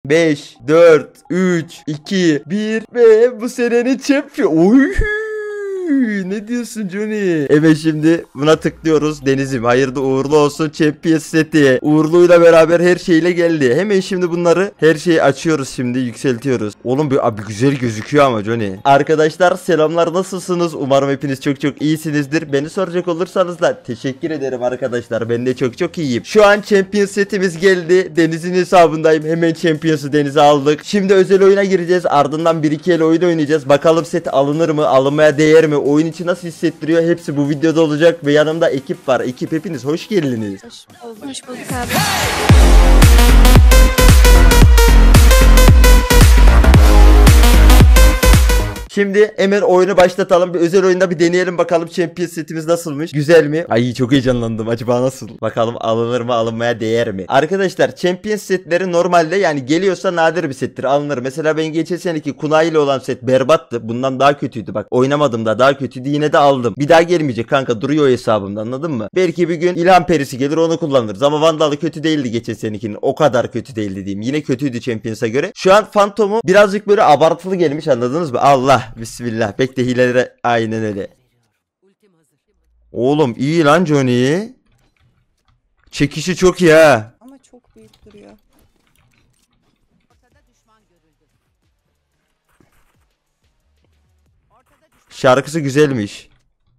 5, 4, 3, 2, 1 ve bu senenin champion. Oy! Ne diyorsun Johnny? Evet, şimdi buna tıklıyoruz. Deniz'im hayırlı uğurlu olsun Champions seti. Uğurlu'yla beraber her şeyle geldi. Hemen şimdi bunları her şeyi açıyoruz, şimdi yükseltiyoruz. Oğlum bir abi güzel gözüküyor ama Johnny. Arkadaşlar selamlar, nasılsınız? Umarım hepiniz çok çok iyisinizdir. Beni soracak olursanız da teşekkür ederim arkadaşlar. Ben de çok çok iyiyim. Şu an Champions setimiz geldi. Deniz'in hesabındayım. Hemen Champions'ı Deniz'e aldık. Şimdi özel oyuna gireceğiz. Ardından 1-2 el oyun oynayacağız. Bakalım set alınır mı? Alınmaya değer mi? Oyun içi nasıl hissettiriyor? Hepsi bu videoda olacak ve yanımda ekip var. Ekip, hepiniz hoş geldiniz. Hoş bulduk abi. Şimdi hemen oyunu başlatalım. Bir özel oyunda bir deneyelim bakalım Champions setimiz nasılmış? Güzel mi? Ay çok heyecanlandım. Acaba nasıl? Bakalım alınır mı, alınmaya değer mi? Arkadaşlar Champions setleri normalde yani geliyorsa nadir bir settir. Alınır. Mesela ben geçen seneki Kunai ile olan set berbattı. Bundan daha kötüydü bak. Oynamadım da daha kötüydü. Yine de aldım. Bir daha gelmeyecek kanka. Duruyor o hesabımda, anladın mı? Belki bir gün İlham Perisi gelir, onu kullanırız. Ama Vandal'ı kötü değildi geçen senekinin. O kadar kötü değildi diyeyim. Yine kötüydü Champions'a göre. Şu an Phantom'u birazcık böyle abartılı gelmiş, anladınız mı? Allah. Bismillah. Bekle, hilelere aynen öyle. Oğlum iyi lan Johnny. Çekişi çok iyi ha. Ama çok büyük duruyor. Şarkısı güzelmiş.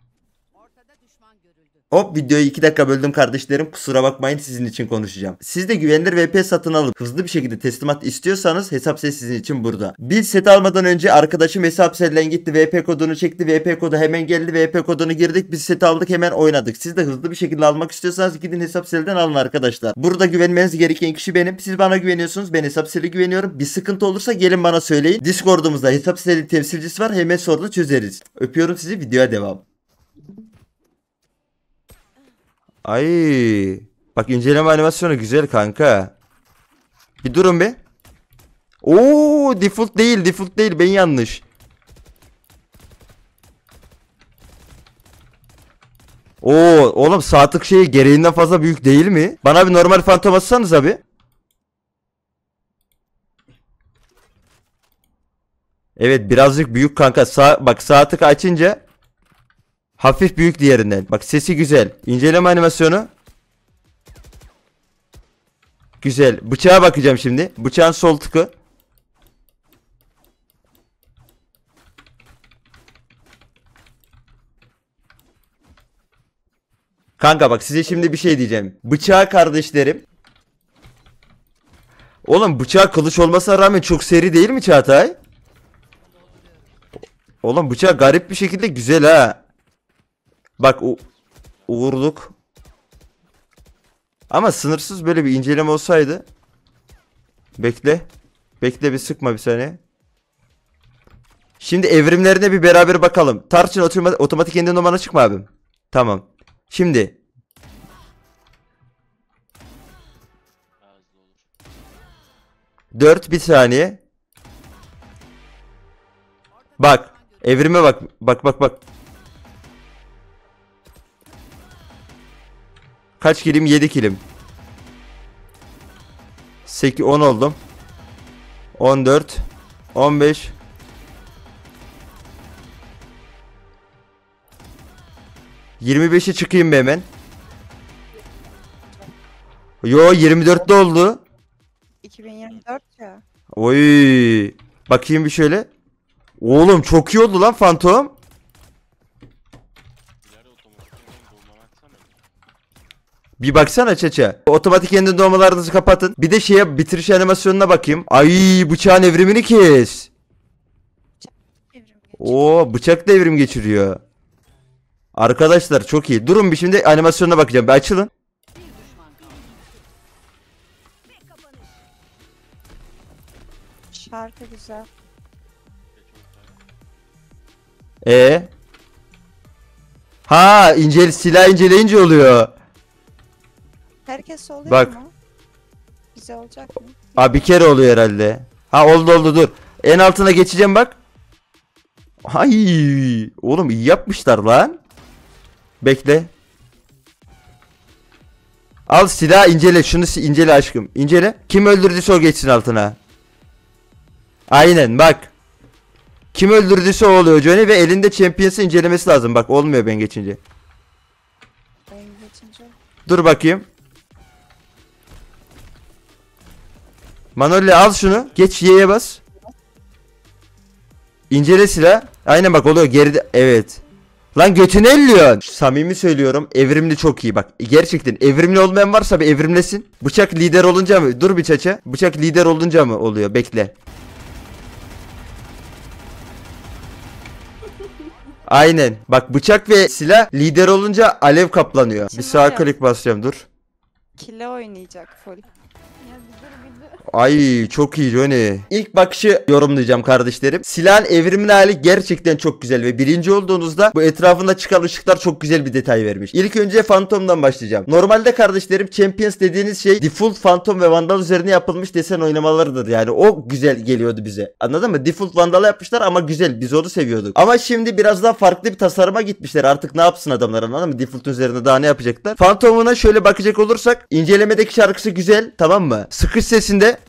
Hop, videoyu 2 dakika böldüm kardeşlerim, kusura bakmayın, sizin için konuşacağım. Siz de güvenilir VP satın alıp hızlı bir şekilde teslimat istiyorsanız Hesapsel sizin için burada. Bir set almadan önce arkadaşım Hesapsel'den gitti, VP kodunu çekti, VP kodu hemen geldi, VP kodunu girdik, biz set aldık, hemen oynadık. Siz de hızlı bir şekilde almak istiyorsanız gidin Hesapsel'den alın arkadaşlar. Burada güvenmeniz gereken kişi benim. Siz bana güveniyorsunuz, ben Hesapsel'e güveniyorum. Bir sıkıntı olursa gelin bana söyleyin. Discord'umuzda Hesapsel'in temsilcisi var, hemen sorunu çözeriz. Öpüyorum sizi, videoya devam. Ay, bak inceleme animasyonu güzel kanka. Bir durun be. Oo, default değil, ben yanlış. Oo, oğlum sağ tık şeyi gereğinden fazla büyük değil mi? Bana bir normal fantom atsanız abi. Evet, birazcık büyük kanka. Bak sağ tık açınca hafif büyük diğerinden. Bak sesi güzel. İnceleme animasyonu güzel. Bıçağa bakacağım şimdi. Bıçağın sol tıkı. Kanka bak size şimdi bir şey diyeceğim. Bıçağı kardeşlerim. Oğlum bıçağı kılıç olmasına rağmen çok seri değil mi Çağatay? Oğlum bıçağı garip bir şekilde güzel ha. Bak uğurluk. Ama sınırsız böyle bir inceleme olsaydı. Bekle. Bekle bir, sıkma bir saniye. Şimdi evrimlerine bir beraber bakalım. Tarçın otomatik yeniden numara çıkma abim. Tamam. Şimdi. Dört, bir saniye. Bak. Evrime bak. Bak. Kaç kilim? 7 kilim. 8, 10 oldum. 14, 15. ...25'e çıkayım be hemen. Yo, 24'te oldu. 2024 ya. Oy. Bakayım bir şöyle. Oğlum çok iyi oldu lan Phantom. Bir baksana Çeçe. Otomatik yeniden doğmalarınızı kapatın. Bir de şeye, bitiriş animasyonuna bakayım. Ay, bıçağın evrimini kes. Oo, bıçak da evrim geçiriyor. Arkadaşlar çok iyi. Durun bir, şimdi animasyonuna bakacağım. Bir açılın. Şarkı güzel. Ha, silah inceleyince oluyor. Herkes oluyor Bak. mu? Bize olacak mı? Aa, bir kere oluyor herhalde. Ha, oldu dur. En altına geçeceğim bak. Ay, oğlum iyi yapmışlar lan. Bekle. Al silah incele. Şunu incele aşkım. İncele. Kim öldürdüyse o geçsin altına. Aynen bak. Kim öldürdüyse o oluyor Johnny ve elinde Champions'ı incelemesi lazım. Bak olmuyor ben geçince. Ben geçince. Dur bakayım. Manolya al şunu. Geç Y'ye bas. İncele silah. Aynen bak oluyor geride. Evet. Lan götünü elliyorsun. Samimi söylüyorum. Evrimli çok iyi bak. Gerçekten evrimli olmayan varsa bir evrimlesin. Bıçak lider olunca mı? Dur bir çaça. Bıçak lider olunca mı oluyor? Bekle. Aynen. Bak bıçak ve silah lider olunca alev kaplanıyor. Bir Şimdi sağ var ya. klik basacağım dur. Kile oynayacak full. Ay çok iyi Johnny. İlk bakışı yorumlayacağım kardeşlerim. Silahın evrimin hali gerçekten çok güzel ve birinci olduğunuzda bu etrafında çıkan ışıklar çok güzel bir detay vermiş. İlk önce Phantom'dan başlayacağım. Normalde kardeşlerim Champions dediğiniz şey default Phantom ve Vandal üzerine yapılmış desen oynamalarıdır. Yani o güzel geliyordu bize. Anladın mı? Default Vandal'a yapmışlar ama güzel. Biz onu seviyorduk. Ama şimdi biraz daha farklı bir tasarıma gitmişler. Artık ne yapsın adamlar anladın mı? Default üzerine daha ne yapacaklar? Phantom'una şöyle bakacak olursak incelemedeki şarkısı güzel, tamam mı? Sıkış sesinde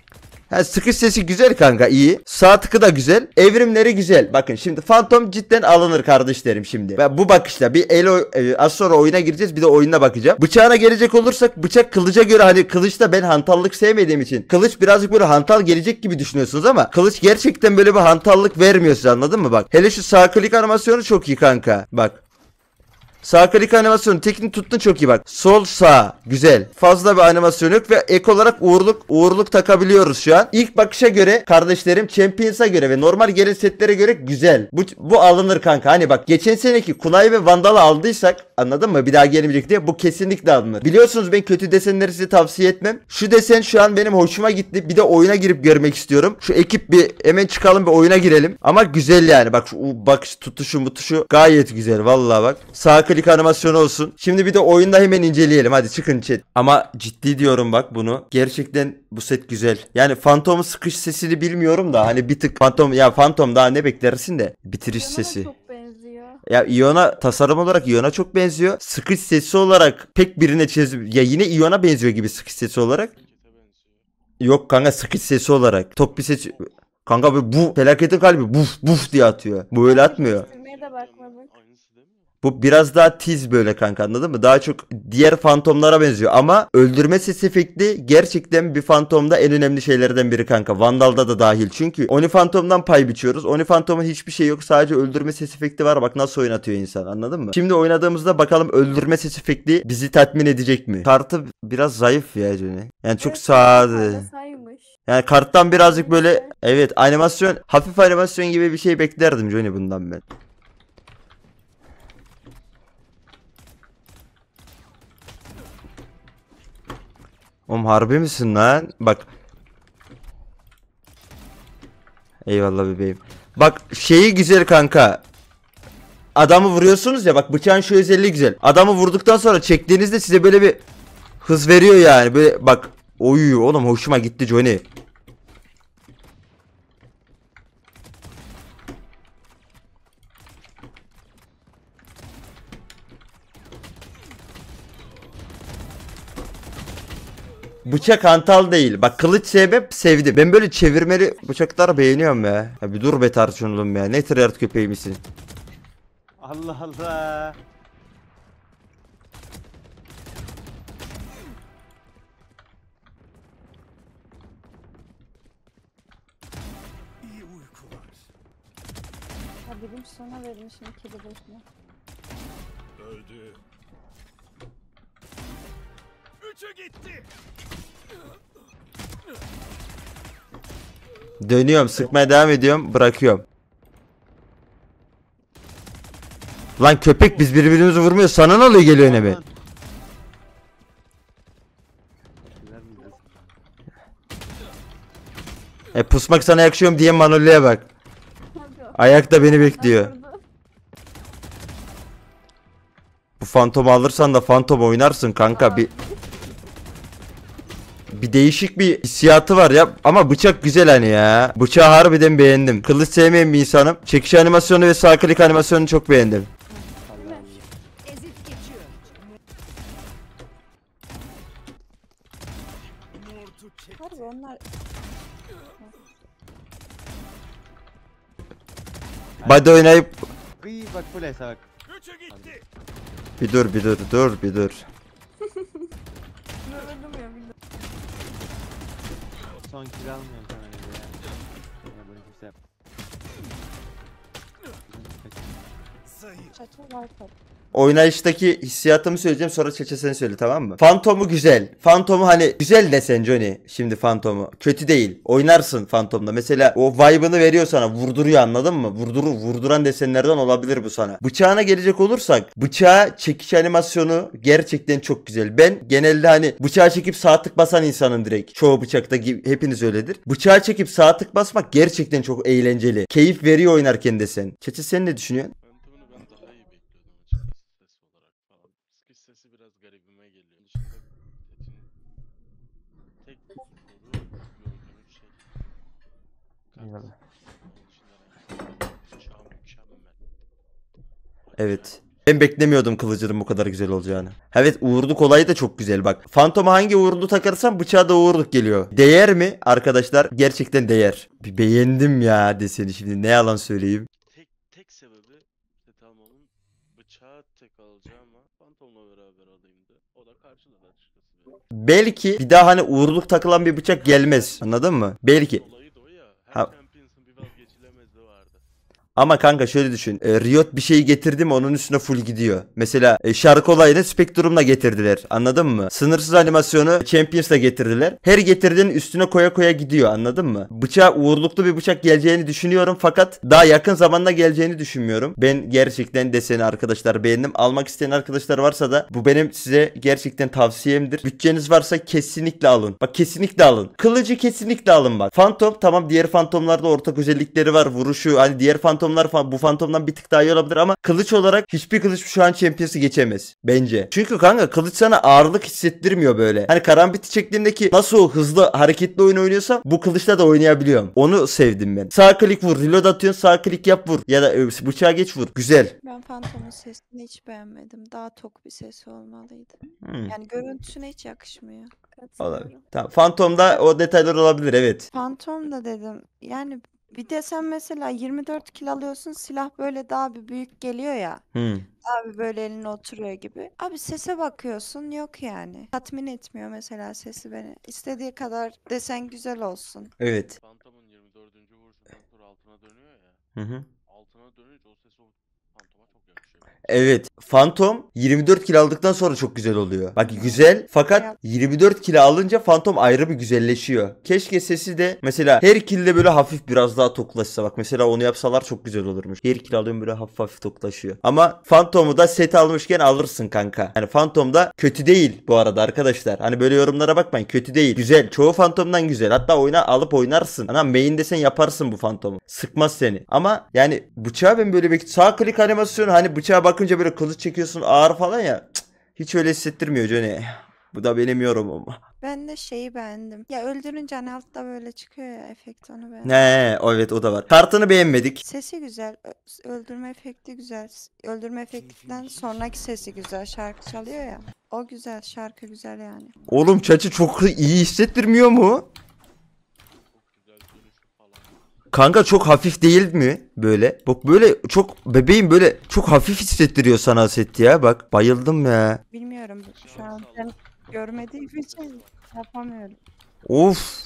sıkış sesi güzel kanka, iyi. Sağ tıkı da güzel. Evrimleri güzel. Bakın şimdi Phantom cidden alınır kardeşlerim şimdi. Ben bu bakışla bir az sonra oyuna gireceğiz, bir de oyuna bakacağım. Bıçağına gelecek olursak bıçak kılıca göre hani kılıçta ben hantallık sevmediğim için kılıç birazcık böyle hantal gelecek gibi düşünüyorsunuz ama kılıç gerçekten böyle bir hantallık vermiyor size, anladın mı bak. Hele şu sağ klik animasyonu çok iyi kanka. Bak. Sağ klik animasyonu teknik tuttun çok iyi bak. Sol sağ güzel. Fazla bir animasyon yok ve ek olarak uğurluk takabiliyoruz şu an. İlk bakışa göre kardeşlerim Champions'a göre ve normal gelen setlere göre güzel. Bu alınır kanka. Hani bak geçen seneki Kunai ve Vandal'ı aldıysak anladın mı? Bir daha gelmeyecek diye bu kesinlikle alınır. Biliyorsunuz ben kötü desenleri size tavsiye etmem. Şu desen şu an benim hoşuma gitti. Bir de oyuna girip görmek istiyorum. Şu ekip bir hemen çıkalım bir oyuna girelim. Ama güzel yani. Bak şu bakış tutuşu gayet güzel. Vallahi bak. Sağ klik animasyonu olsun. Şimdi bir de oyunda hemen inceleyelim. Hadi çıkın chat. Ama ciddi diyorum bak bunu. Gerçekten bu set güzel. Yani Phantom'un sıkış sesini bilmiyorum da hani bir tık Phantom daha ne beklersin de bitiriş Ion'a sesi. çok benziyor. Ya Ion'a tasarım olarak Ion'a çok benziyor. Sıkış sesi olarak pek birine ya yine Ion'a benziyor gibi sıkış sesi olarak. Yok kanka sıkış sesi olarak. Top bir ses. Kanka bu felaketin kalbi buf buf diye atıyor. Bu öyle atmıyor. Değiştirmeye de bakmadık. Bu biraz daha tiz böyle kanka, anladın mı? Daha çok diğer fantomlara benziyor ama öldürme ses efekti gerçekten bir fantomda en önemli şeylerden biri kanka. Vandal'da da dahil çünkü Oni Phantom'dan pay biçiyoruz. Oni Phantom'un hiçbir şey yok, sadece öldürme ses efekti var, bak nasıl oynatıyor insan, anladın mı? Şimdi oynadığımızda bakalım öldürme ses efekti bizi tatmin edecek mi? Kartı biraz zayıf ya Johnny. Yani çok sade. Saymış. Yani karttan birazcık böyle evet animasyon, hafif animasyon gibi bir şey beklerdim Johnny bundan ben. Oğlum harbi misin lan? Bak. Eyvallah bebeğim. Bak şeyi güzel kanka. Adamı vuruyorsunuz ya, bak bıçağın şu özelliği güzel. Adamı vurduktan sonra çektiğinizde size böyle bir hız veriyor yani. Böyle bak. Oy oğlum hoşuma gitti Johnny. Bıçak hantal değil. Bak kılıç sevdim. Ben böyle çevirmeli bıçakları beğeniyorum ya. Ya bir dur be tarçınlum ya. Ne tryhard köpeği misin? Allah Allah. Ha birim sona vermişim kedi başına. Öldü. Üçü gitti. Dönüyorum, sıkmaya devam ediyorum, bırakıyorum. Lan köpek, biz birbirimizi vurmuyoruz. Sana ne oluyor, geliyor öneme? Pusmak sana yakışıyorum diye Manolya'ya bak. Ayakta beni bekliyor. Bu fantomu alırsan da fantom oynarsın kanka. Bir değişik bir hissiyatı var ya. Ama bıçak güzel hani ya. Bıçağı harbiden beğendim. Kılıç sevmeyen bir insanım. Çekiş animasyonu ve sağ klik animasyonunu çok beğendim. Harbi onlar Body oynayıp Iy bak full esa bak. Üçü gitti. bir dur bir dur dur bir dur. Öldüm ya bildim. Son kill almıyorum sana öyle ya. Ya böyle kimse yap. Zayıf. Çatı var tabii. Oynayıştaki hissiyatımı söyleyeceğim, sonra Çeçe sen söyle, tamam mı? Phantom'u güzel. Phantom'u hani güzel desen Johnny. Şimdi Phantom'u. Kötü değil. Oynarsın Phantom'da. Mesela o vibe'ını veriyor sana. Vurduruyor, anladın mı? Vurduran desenlerden olabilir bu sana. Bıçağına gelecek olursak. Bıçağa çekiş animasyonu gerçekten çok güzel. Ben genelde hani bıçağı çekip sağ tık basan insanın direkt. Çoğu bıçakta gibi, hepiniz öyledir. Bıçağı çekip sağ tık basmak gerçekten çok eğlenceli. Keyif veriyor oynarken desen. Çeçe sen ne düşünüyorsun? Phantom'unu ben daha iyi bekliyordum açıkçası ses olarak falan. Sıkış sesi biraz garibime geliyor. Dışında Tet'in tek bir sorunu gördüğümüz şey. Eyvallah. Onun dışında bıçağı mükemmel. Evet. Ben beklemiyordum kılıcının bu kadar güzel olacağını. Evet, uğurluk olayı da çok güzel bak. Phantom'a hangi uğurluğu takarsan bıçağa da uğurluk geliyor. Değer mi arkadaşlar? Gerçekten değer. Bir beğendim ya deseni, şimdi ne yalan söyleyeyim. Tek sebebi set almamın bıçağı tek alacağım ama Phantom'la beraber alayım da. O da karşıladı açıkçası benim. Belki bir daha hani uğurluk takılan bir bıçak gelmez. Anladın mı? Belki. Olayı da o ya. Her Ha. Champions'ın bir vazgeçilemezliği vardı. Ama kanka şöyle düşün. Riot bir şey getirdi mi onun üstüne full gidiyor. Mesela şarkı olayını Spectrum'la getirdiler. Anladın mı? Sınırsız animasyonu Champions'la getirdiler. Her getirdiğinin üstüne koya koya gidiyor. Anladın mı? Bıçağa uğurluklu bir bıçak geleceğini düşünüyorum. Fakat daha yakın zamanda geleceğini düşünmüyorum. Ben gerçekten deseni arkadaşlar beğendim. Almak isteyen arkadaşlar varsa da bu benim size gerçekten tavsiyemdir. Bütçeniz varsa kesinlikle alın. Bak kesinlikle alın. Kılıcı kesinlikle alın bak. Phantom tamam, diğer Phantom'larda ortak özellikleri var. Vuruşu hani diğer Phantom'lar bu Phantom'dan bir tık daha iyi olabilir ama kılıç olarak hiçbir kılıç şu an Champions'ı geçemez bence. Çünkü kanka kılıç sana ağırlık hissettirmiyor böyle. Hani Karambit'i çektiğindeki nasıl o hızlı hareketli oyun oynuyorsam bu kılıçla da oynayabiliyorum. Onu sevdim ben. Sağ klik vur, reload atıyorsun, sağ klik yap vur ya da bıçağa geç vur. Güzel. Ben Phantom'un sesini hiç beğenmedim. Daha tok bir sesi olmalıydı. Hmm. Yani görüntüsüne hiç yakışmıyor. Olabilir. Katılıyorum. Tamam. Phantom'da o detaylar olabilir, evet. Phantom da dedim. Yani bir de sen mesela 24 kilo alıyorsun, silah böyle daha bir büyük geliyor ya. Hmm. Abi böyle eline oturuyor gibi. Abi sese bakıyorsun, yok yani. Tatmin etmiyor mesela sesi beni. İstediği kadar desen güzel olsun. Evet. Phantom'un 24. vuruşundan sonra altına dönüyor ya. Hı hı. Altına dönünce o ses o Phantom'a çok yakışıyor. Evet. Phantom 24 kilo aldıktan sonra çok güzel oluyor. Bak güzel fakat 24 kilo alınca Phantom ayrı bir güzelleşiyor. Keşke sesi de mesela her kill'de böyle hafif biraz daha toklaşsa. Bak mesela onu yapsalar çok güzel olurmuş. Her kill alıyorum böyle hafif hafif toklaşıyor. Ama Phantom'u da set almışken alırsın kanka. Yani Phantom da kötü değil bu arada arkadaşlar. Hani böyle yorumlara bakmayın, kötü değil. Güzel. Çoğu Phantom'dan güzel. Hatta alıp oynarsın. Ana main desen yaparsın bu Phantom'u. Sıkmaz seni. Ama yani bıçağı ben böyle sağ klik animasyonu hani bıçağa bakınca böyle kılıç çekiyorsun ağır falan ya. Cık, hiç öyle hissettirmiyor Johnny. Bu da benim yorumum. Ben de şeyi beğendim. Ya öldürünce hani altta böyle çıkıyor ya efekt, onu beğendim. Ne, evet o da var. Kartını beğenmedik. Sesi güzel. Öldürme efekti güzel. Öldürme efektinden sonraki sesi güzel. Şarkı çalıyor ya. O güzel. Şarkı güzel yani. Oğlum Çaçı çok iyi hissettirmiyor mu? Çok güzel dönüşü falan. Kanka çok hafif değil mi böyle? Bak böyle çok bebeğim böyle çok hafif hissettiriyor sana set ya. Bak bayıldım ya. Bilmiyorum. Şu an ben görmediğim için yapamıyorum. Of.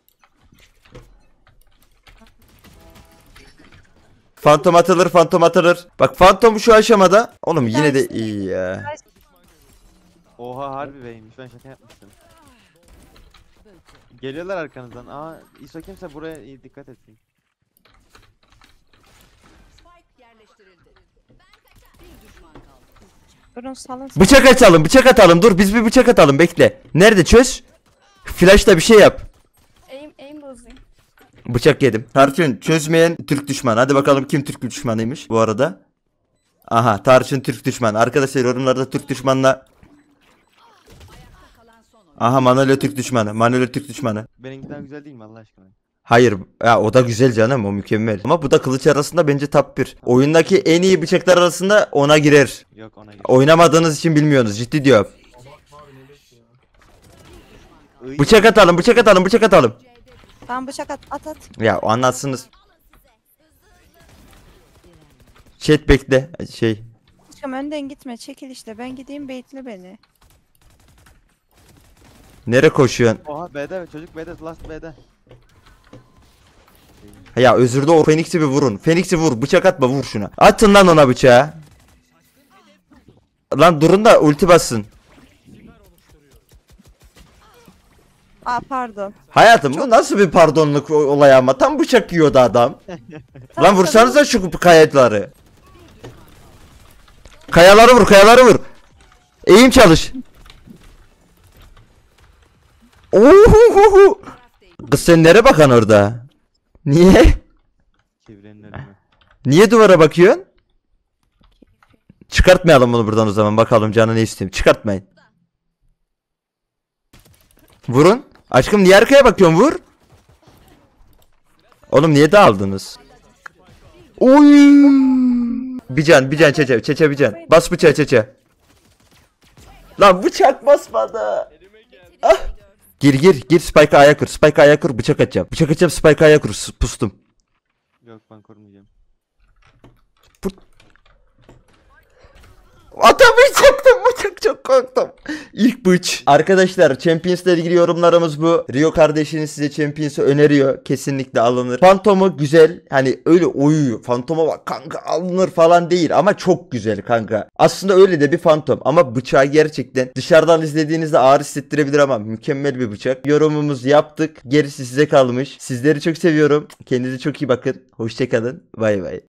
Phantom atılır, Phantom atılır. Bak Phantom şu aşamada. Oğlum yine de iyi ya. Oha harbi beymiş, ben şaka yapmıştım. Geliyorlar arkanızdan. Aa ISO kimse buraya iyi dikkat etsin. Durun salın. Bıçak atalım, bıçak atalım. Dur biz bir bıçak atalım, bekle. Nerede çöz? Flash'ta bir şey yap. Aim bozayım. Bıçak yedim. Tarçın çözmeyen Türk düşman. Hadi bakalım kim Türk düşmanıymış bu arada. Aha Tarçın Türk düşman. Arkadaşlar yorumlarda Türk düşmanla. Aha Manolya Türk düşmanı. Manolya Türk düşmanı. Benimkinden güzel değil mi Allah aşkına? Hayır ya, o da güzel canım, o mükemmel. Ama bu da kılıç arasında bence top 1. Oyundaki en iyi bıçaklar arasında ona girer. Yok ona göre. Oynamadığınız için bilmiyorsunuz, ciddi diyorum. Iy. Bıçak atalım, bıçak atalım, bıçak atalım. Tamam bıçak at. Ya anlatsınız. Chat bekle. Şey. Aşkım önden gitme çekil işte ben gideyim baitle beni. Nereye koşuyorsun? Oha B'de çocuk B'de last B'de. Ya özürde o Phoenix'i bir vurun. Phoenix'i vur. Bıçak atma vur şuna. Atın lan ona bıçağı. Lan durun da ulti bassın. Aa pardon. Hayatım bu nasıl bir pardonluk olay ama tam bıçak yiyordu adam. Lan vursanıza şu kayaları. Kayaları vur, kayaları vur. Eğim çalış. Ohohoho. Kız sen nereye bakan orada? Niye? Çevrenin önüne. Niye duvara bakıyorsun? Çıkartmayalım bunu buradan o zaman bakalım canı ne istiyor. Çıkartmayın. Vurun. Aşkım niye arkaya bakıyorsun vur. Oğlum niye dağıldınız? Oy! Bir can çeçe bir can. Bas bıçağı çeçe. Lan bıçak basmadı. Ah. Gir Spike'a ayak kur. Spike'a ayak kur bıçak atacağım. Bıçak atacağım Spike'a ayak kur. Pustum. Yok ben koruyacağım. Atamayacaktım bıçak çok korktum. İlk bıç. Arkadaşlar Champions'la ilgili yorumlarımız bu. Rio kardeşiniz size Champions'ı öneriyor. Kesinlikle alınır. Phantom'u güzel. Hani öyle oyu. Phantom'a bak kanka alınır falan değil. Ama çok güzel kanka. Aslında öyle de bir Phantom. Ama bıçağı gerçekten dışarıdan izlediğinizde ağır hissettirebilir ama mükemmel bir bıçak. Yorumumuzu yaptık. Gerisi size kalmış. Sizleri çok seviyorum. Kendinize çok iyi bakın. Hoşçakalın. Bay bay.